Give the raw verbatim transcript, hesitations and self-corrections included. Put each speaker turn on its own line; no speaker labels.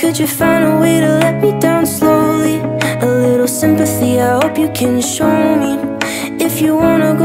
Could you find a way to let me down slowly? A little sympathy, I hope you can show me. If you wanna go